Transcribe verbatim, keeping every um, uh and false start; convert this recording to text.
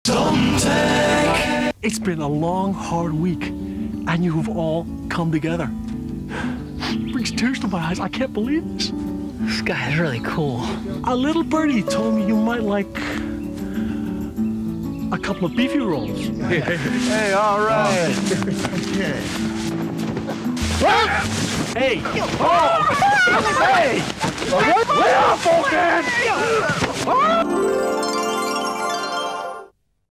Zomtec! It's been a long, hard week, and you have all come together. It brings tears to my eyes. I can't believe this. This guy is really cool. A little birdie told me you might like a couple of beefy rolls. Hey, all right. Okay. Hey! Oh! Hey! Lay off, old man!